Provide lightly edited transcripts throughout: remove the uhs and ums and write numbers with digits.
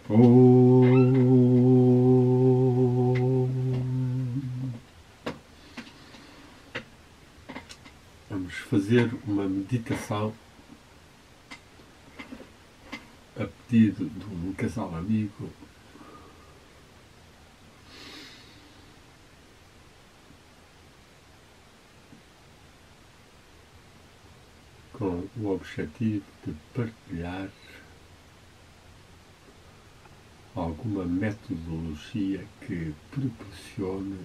Vamos fazer uma meditação a pedido de um casal amigo com o objetivo de partilhar alguma metodologia que proporcione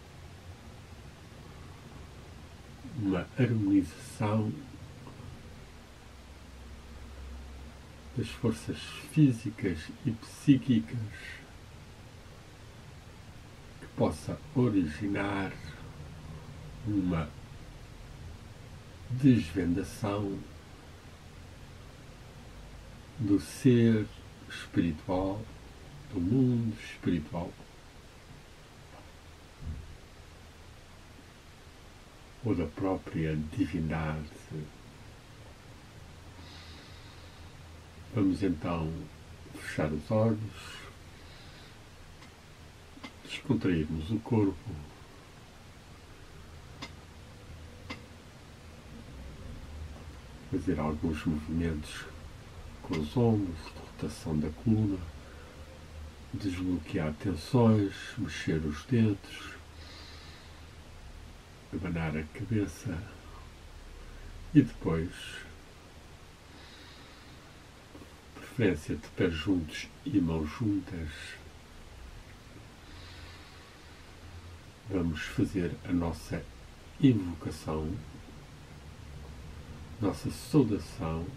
uma harmonização das forças físicas e psíquicas que possa originar uma desvendação do ser espiritual, do mundo espiritual, ou da própria divindade. Vamos então fechar os olhos, descontrairmos o corpo, fazer alguns movimentos com os ombros, de rotação da coluna, desbloquear tensões, mexer os dedos, abanar a cabeça e depois, preferência de pés juntos e mãos juntas, vamos fazer a nossa invocação, nossa saudação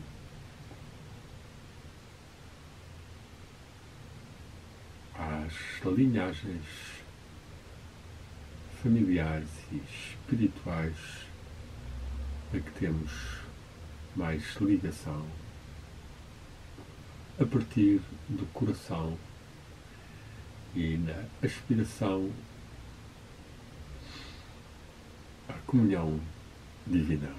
às linhagens familiares e espirituais a que temos mais ligação, a partir do coração e na aspiração à comunhão divina.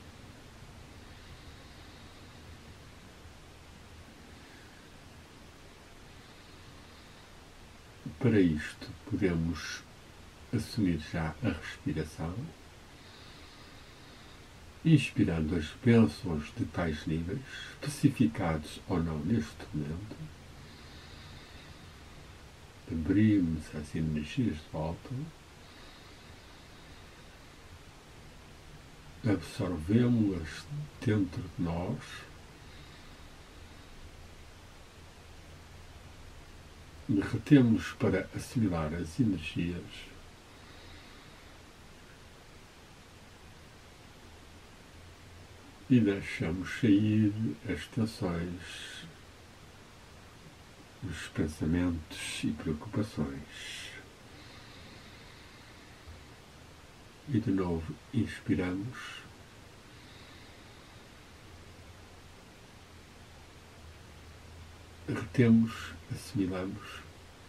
Para isto podemos assumir já a respiração, inspirando as bênçãos de tais níveis, especificados ou não neste momento. Abrimos as energias de volta, absorvemos-las dentro de nós, derretemos para assimilar as energias e deixamos sair as tensões, os pensamentos e preocupações. E de novo inspiramos, retemos, assimilamos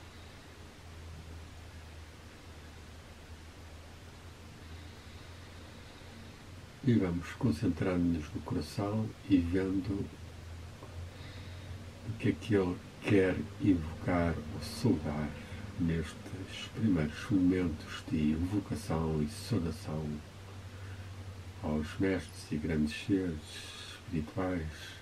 e vamos concentrando-nos no coração e vendo o que é que ele quer invocar ou saudar nestes primeiros momentos de invocação e saudação aos mestres e grandes seres espirituais,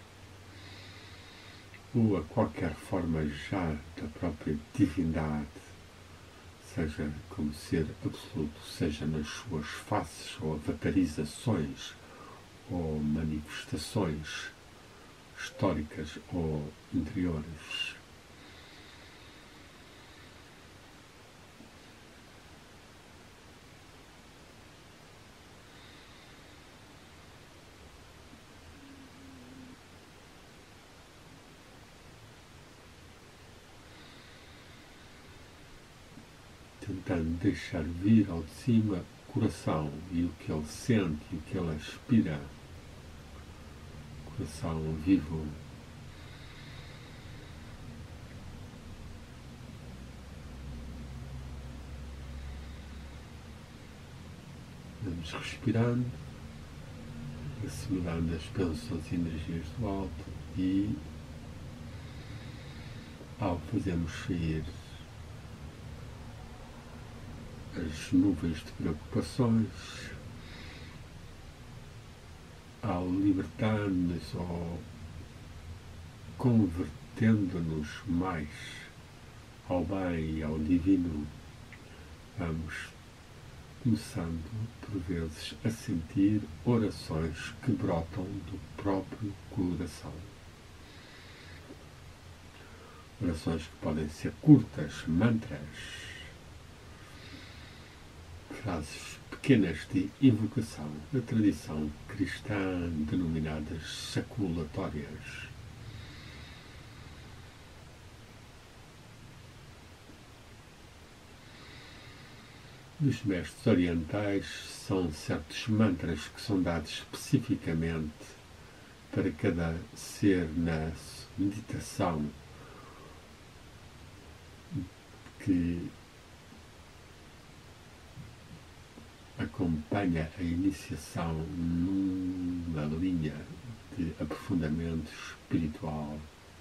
ou a qualquer forma já da própria divindade, seja como ser absoluto, seja nas suas faces ou vaporizações ou manifestações históricas ou interiores. Tentando deixar vir ao de cima o coração e o que ele sente e o que ele aspira. Coração vivo. Vamos respirando, assimilando as bênçãos e energias do alto e ao fazermos sair as nuvens de preocupações, ao libertar-nos ou convertendo-nos mais ao bem e ao divino, vamos começando, por vezes, a sentir orações que brotam do próprio coração. Orações que podem ser curtas, mantras, frases pequenas de invocação, da tradição cristã denominadas saculatórias. Dos mestres orientais são certos mantras que são dados especificamente para cada ser na meditação que acompanha a iniciação numa linha de aprofundamento espiritual.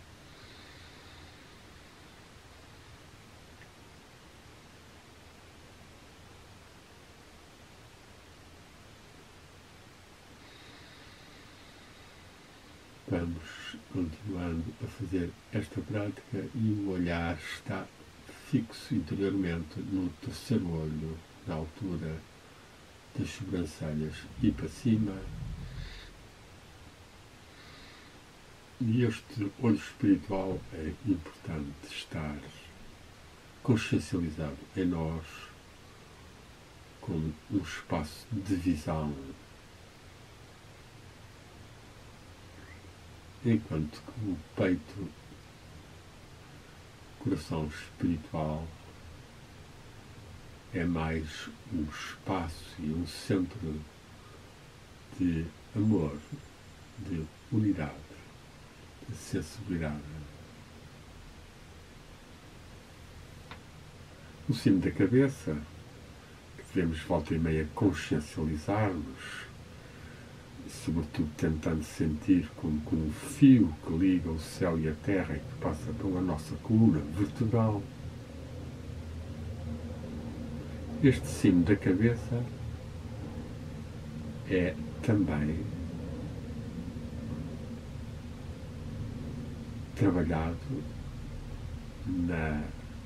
Vamos continuando a fazer esta prática e o olhar está fixo interiormente no terceiro olho, na altura das sobrancelhas e para cima. E este olho espiritual é importante estar consciencializado em nós como um espaço de visão, enquanto que o peito, coração espiritual, é mais um espaço e um centro de amor, de unidade, de sensibilidade. O cimo da cabeça, que devemos volta e meia consciencializar-nos, sobretudo tentando sentir como um fio que liga o céu e a terra e que passa pela nossa coluna vertebral. Este cimo da cabeça é também trabalhado na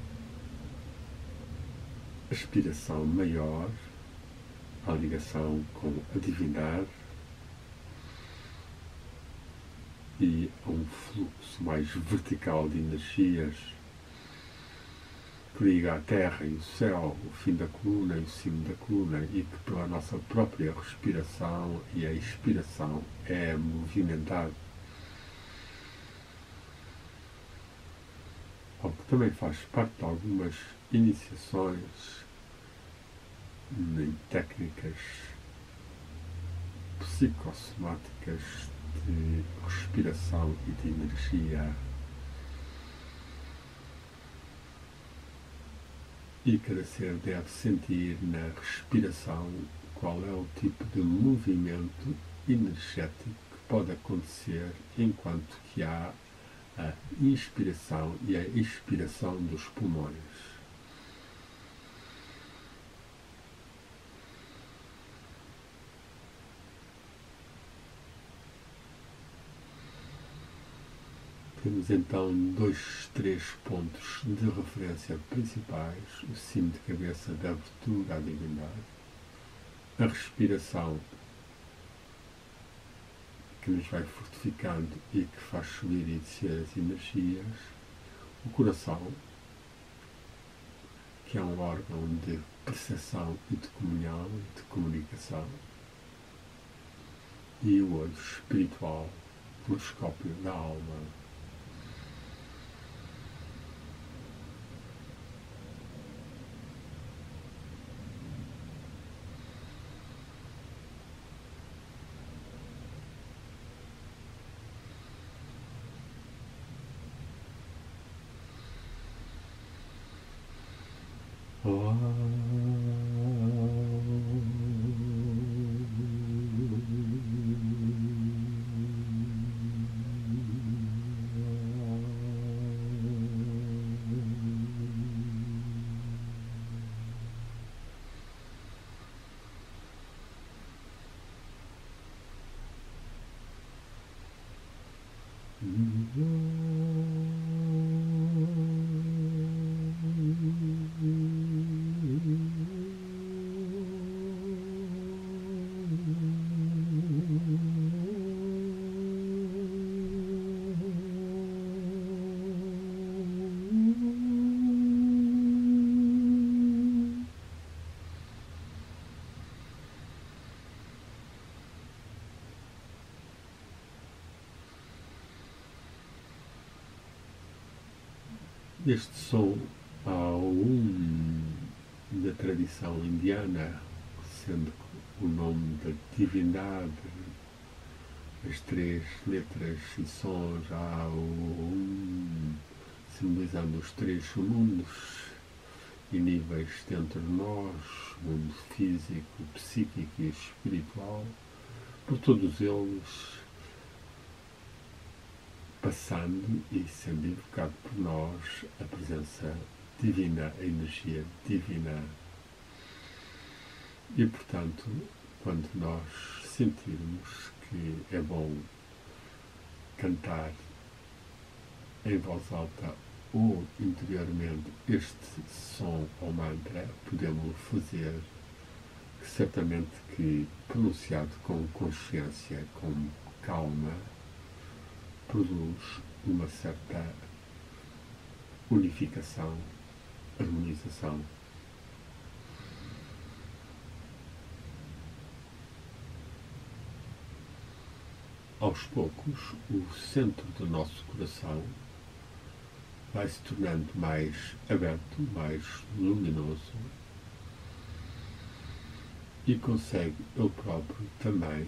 aspiração maior, a ligação com a divindade e a um fluxo mais vertical de energias que liga a terra e o céu, o fim da coluna e o cimo da coluna, e que pela nossa própria respiração e a expiração é movimentado. O que também faz parte de algumas iniciações em técnicas psicossomáticas de respiração e de energia. E cada ser deve sentir na respiração qual é o tipo de movimento energético que pode acontecer enquanto que há a inspiração e a expiração dos pulmões. Temos então três pontos de referência principais: o cimo de cabeça da abertura à divindade, a respiração que nos vai fortificando e que faz subir e descer as energias, o coração, que é um órgão de percepção e de comunhão e de comunicação, e o olho espiritual, telescópio da alma. Este som há da tradição indiana, sendo o nome da divindade, as três letras e sons, há simbolizando os três mundos e níveis dentro de nós, o mundo físico, psíquico e espiritual, por todos eles passando e sendo invocado por nós a presença divina, a energia divina. E, portanto, quando nós sentirmos que é bom cantar em voz alta ou interiormente este som ou mantra, podemos fazer certamente que pronunciado com consciência, com calma, produz uma certa unificação, harmonização. Aos poucos, o centro do nosso coração vai se tornando mais aberto, mais luminoso e consegue ele próprio também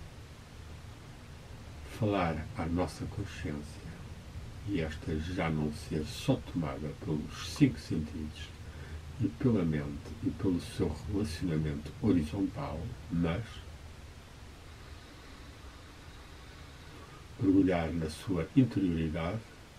falar à nossa consciência e esta já não ser só tomada pelos 5 sentidos e pela mente e pelo seu relacionamento horizontal, mas mergulhar na sua interioridade,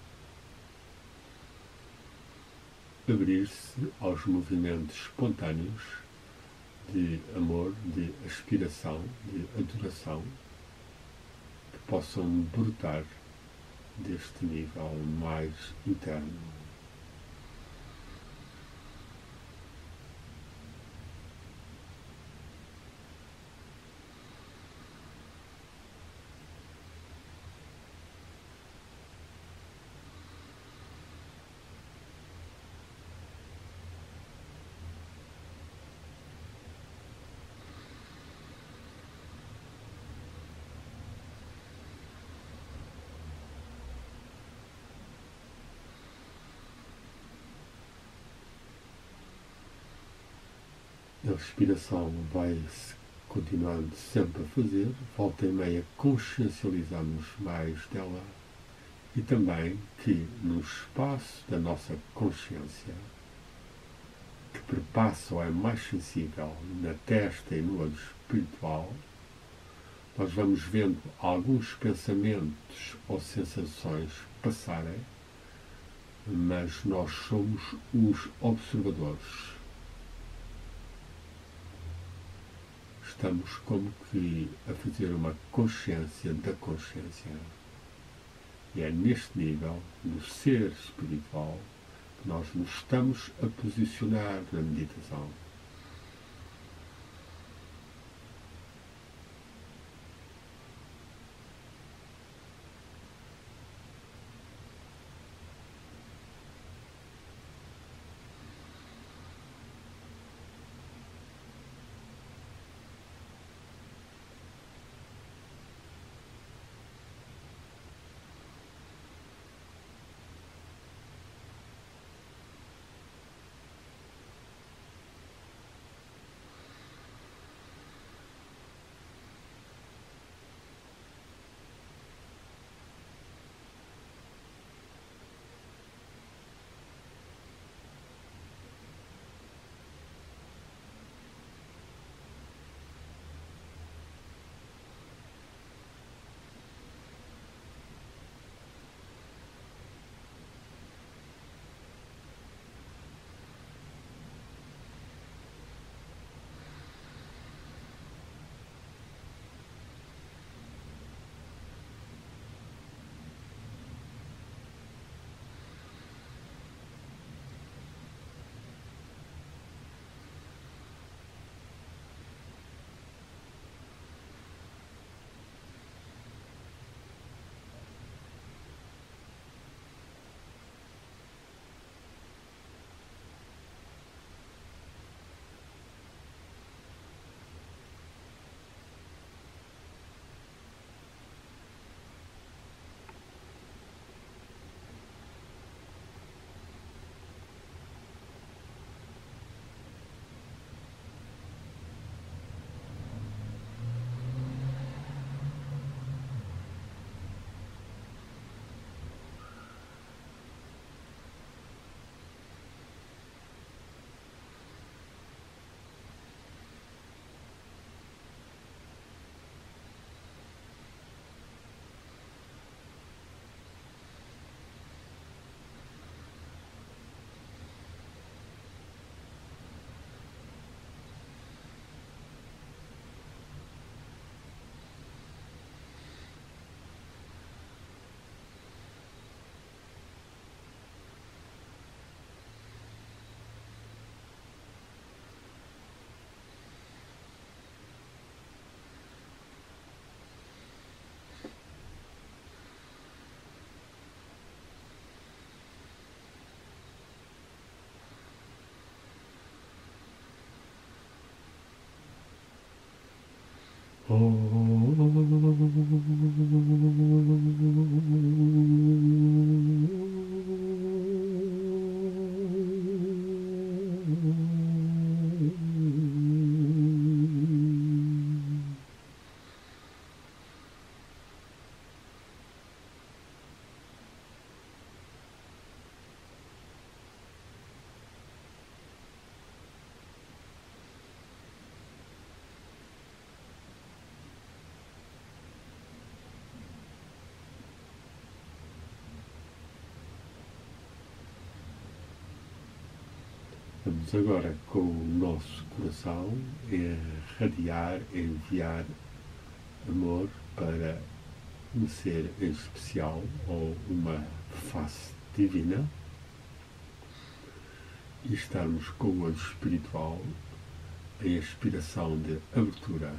abrir-se aos movimentos espontâneos de amor, de aspiração, de adoração, que possam brotar deste nível mais interno. A respiração vai-se continuando sempre a fazer, volta e meia consciencializamos mais dela e também que no espaço da nossa consciência, que perpassa ou é mais sensível na testa e no olho espiritual, nós vamos vendo alguns pensamentos ou sensações passarem, mas nós somos os observadores. Estamos como que a fazer uma consciência da consciência. E é neste nível, no ser espiritual, que nós nos estamos a posicionar na meditação. Vamos agora com o nosso coração irradiar, enviar amor para um ser em especial ou uma face divina e estarmos com o olho espiritual em aspiração de abertura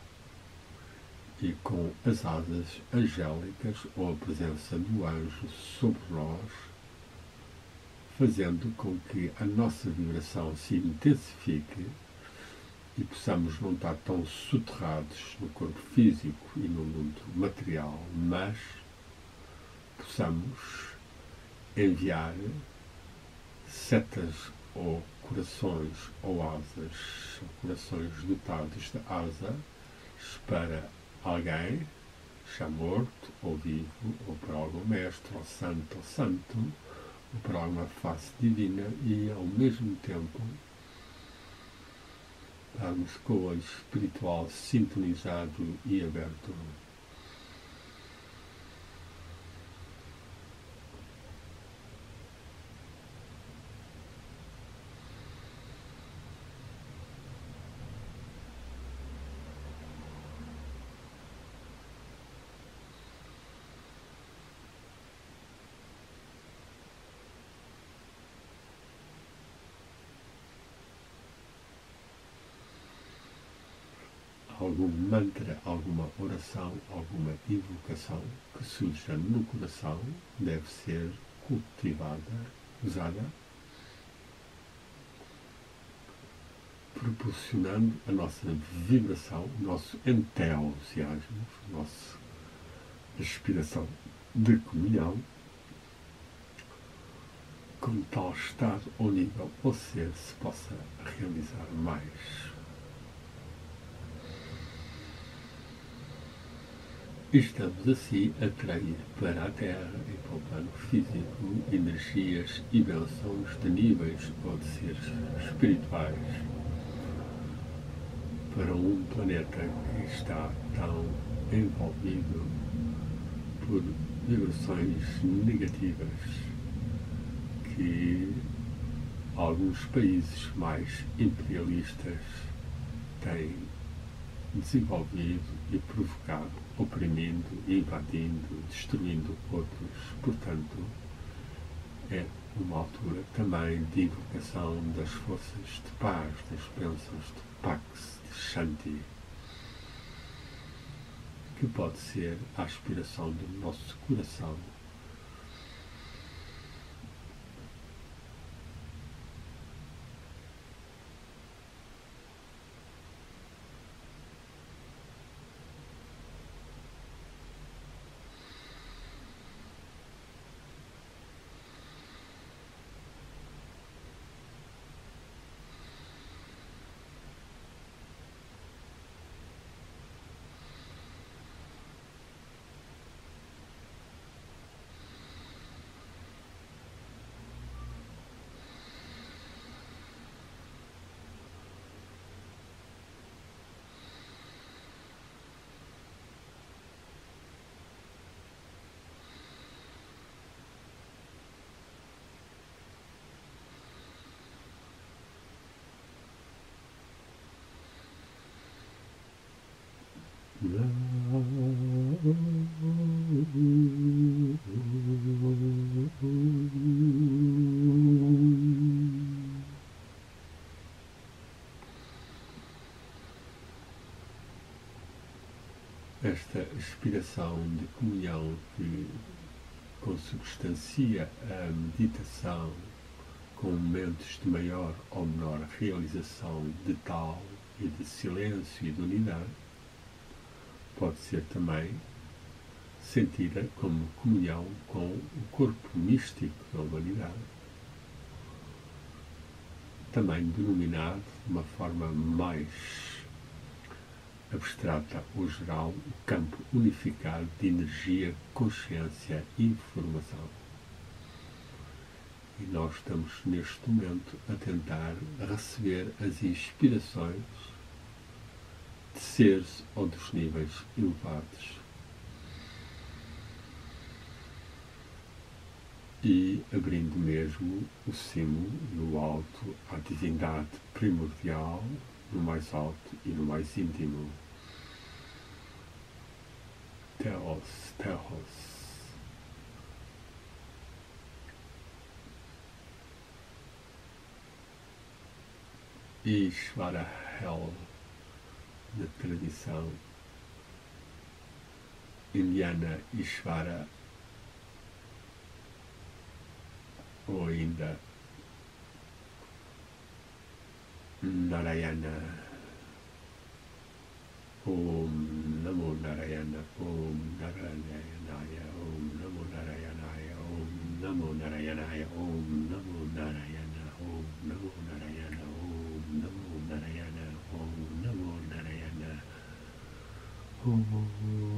e com as asas angélicas ou a presença do anjo sobre nós, fazendo com que a nossa vibração se intensifique e possamos não estar tão soterrados no corpo físico e no mundo material, mas possamos enviar setas ou corações ou asas, corações dotados de asas para alguém, já morto ou vivo, ou para algum mestre, ou santo, ou para alguma face divina, e ao mesmo tempo estarmos com o olho espiritual sintonizado e aberto. Algum mantra, alguma oração, alguma invocação que surja no coração deve ser cultivada, usada, proporcionando a nossa vibração, o nosso entusiasmo, a nossa aspiração de comunhão, com tal estado ou nível ou ser se possa realizar mais. Estamos assim a atrair para a Terra e para o plano físico energias e bênçãos de níveis ou de seres espirituais para um planeta que está tão envolvido por vibrações negativas que alguns países mais imperialistas têm desenvolvido e provocado, oprimindo, invadindo, destruindo outros. Portanto, é uma altura também de invocação das forças de paz, das bênçãos de Pax, de Shanti, que pode ser a aspiração do nosso coração. Esta aspiração de comunhão que consubstancia a meditação com momentos de maior ou menor realização de tal e de silêncio e de unidade, pode ser também sentida como comunhão com o corpo místico da humanidade, também denominado de uma forma mais abstrata ou geral o campo unificado de energia, consciência e informação. E nós estamos neste momento a tentar receber as inspirações de seres ou dos níveis elevados e abrindo mesmo o cimo no alto à divindade primordial, no mais alto e no mais íntimo. Teos, Teos. Ishvara Hell, na tradição indiana Ishvara, ou ainda Narayana, Om Namo Narayana, Om Narayanaya, Om Namo Narayanaya, Om Namo Narayanaya, Om Namo Narayana, Om Namo Narayana, Om Namo Narayana, Om Namo Narayana, Om.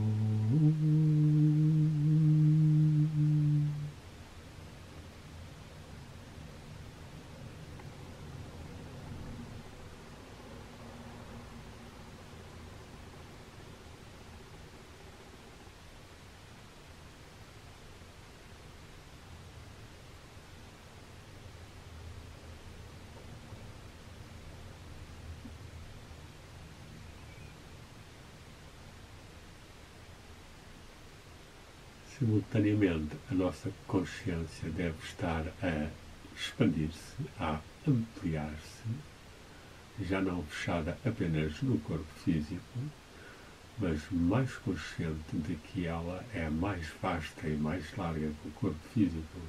Simultaneamente, a nossa consciência deve estar a expandir-se, a ampliar-se, já não fechada apenas no corpo físico, mas mais consciente de que ela é mais vasta e mais larga que o corpo físico.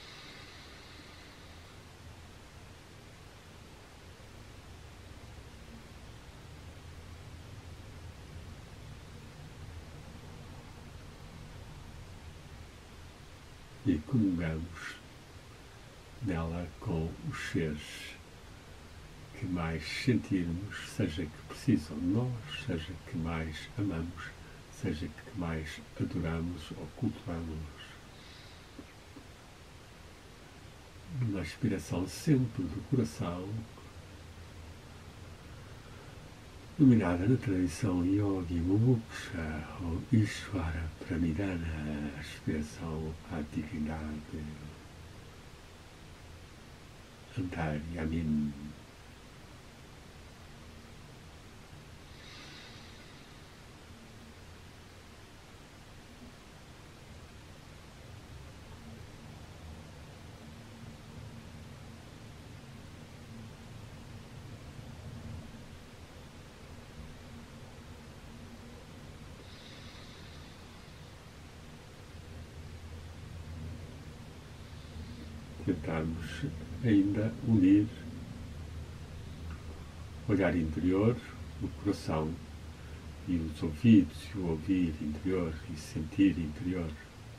E comungamos nela com os seres que mais sentirmos, seja que precisam de nós, seja que mais amamos, seja que mais adoramos ou cultuamos. Uma inspiração sempre do coração, dominada na tradição Yogi Mumuksha ou Ishvara Pranidhana, a inspiração à divindade Antaryamin. Tentarmos ainda unir o olhar interior, o coração e os ouvidos, e o ouvir interior e sentir interior.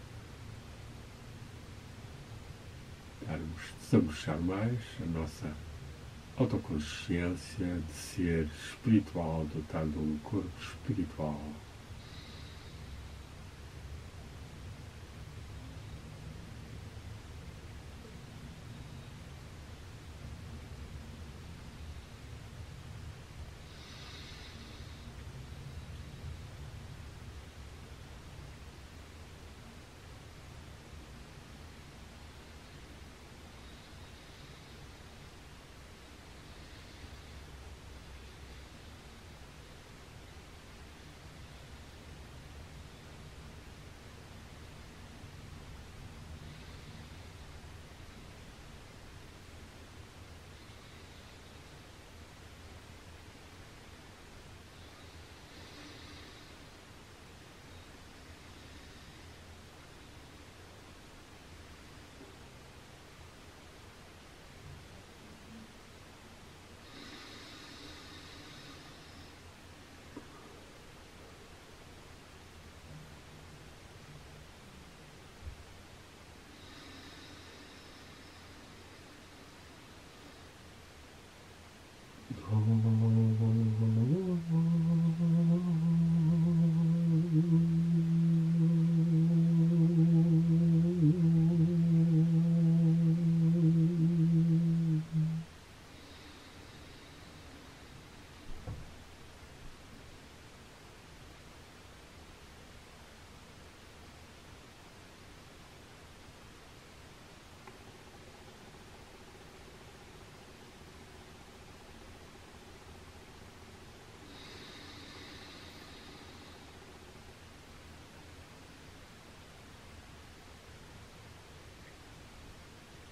Tentarmos desabrochar mais a nossa autoconsciência de ser espiritual, dotado de um corpo espiritual.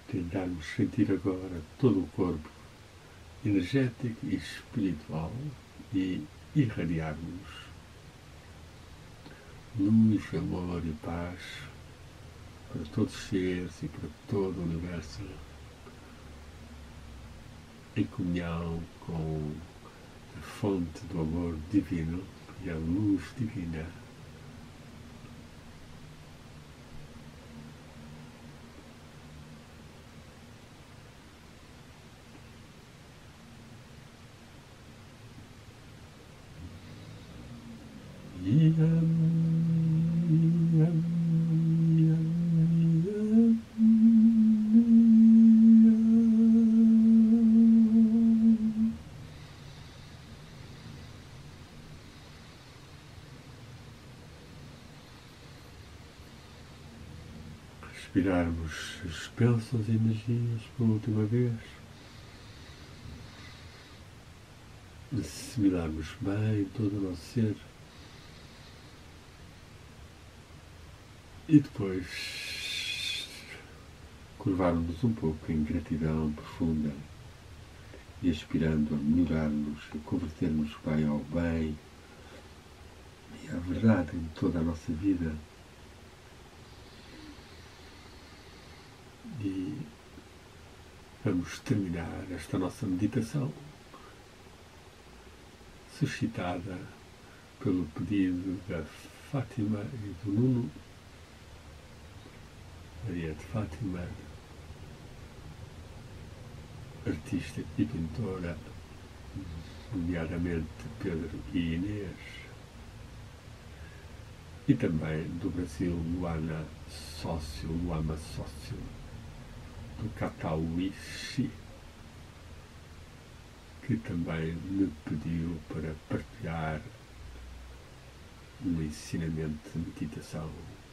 Tentarmos sentir agora todo o corpo energético e espiritual e irradiarmos luz, amor e paz para todos os seres e para todo o universo, em comunhão com a fonte do amor divino e a luz divina. Respirarmos as bênçãos e energias pela última vez. Assimilarmos bem todo o nosso ser. E depois curvarmos um pouco em gratidão profunda e aspirando a melhorarmos, a convertermos o bem ao bem e à verdade em toda a nossa vida. E vamos terminar esta nossa meditação suscitada pelo pedido da Fátima e do Nuno. Maria de Fátima, artista e pintora, nomeadamente Pedro e Inês, e também do Brasil, Luama Sócio, do Catauíche, que também me pediu para partilhar um ensinamento de meditação.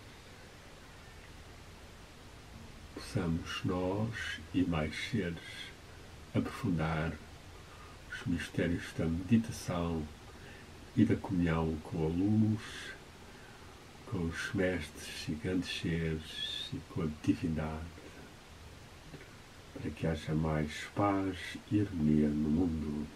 Possamos nós e mais seres aprofundar os mistérios da meditação e da comunhão com a luz, com os mestres e grandes seres e com a divindade, para que haja mais paz e harmonia no mundo.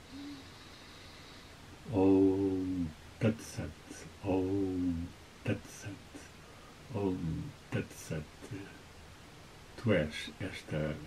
Om Tat Sat, Om Tat Sat, Om Tat Sat. Tu és esta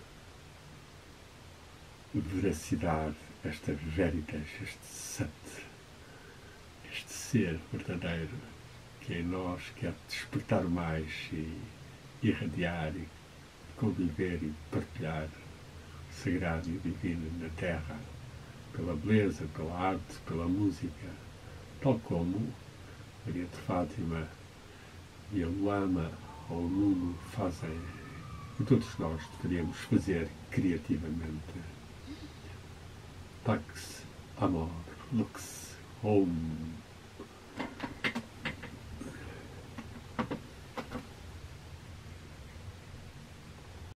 veracidade, esta veritas, este sat, este ser verdadeiro que em nós quer despertar mais e irradiar e conviver e partilhar o sagrado e o divino na Terra, pela beleza, pela arte, pela música, tal como Maria de Fátima e a Luama ou o Nuno fazem. E todos nós deveríamos fazer criativamente. Pax Amor Lux Om.